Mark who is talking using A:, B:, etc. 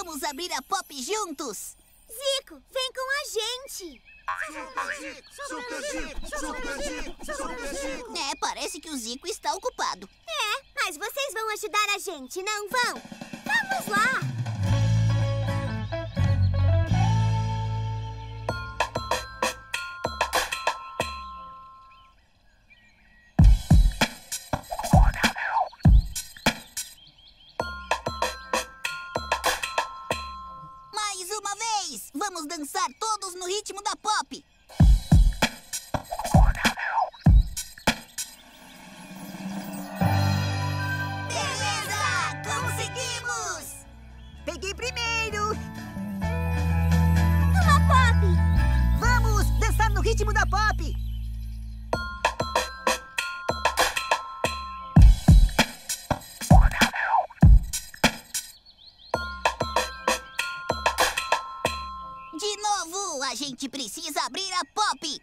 A: Vamos abrir a Pop juntos!
B: Zico, vem com a gente!
C: Super Zico! Super Zico! Super Zico! Super Zico!
A: Parece que o Zico está ocupado.
B: Mas vocês vão ajudar a gente, não vão? Vamos lá!
A: Mais uma vez! Vamos dançar todos no ritmo da Pop! Beleza! Conseguimos!
D: Peguei primeiro!
B: Uma Pop!
D: Vamos dançar no ritmo da Pop!
A: De novo, a gente precisa abrir a Pop!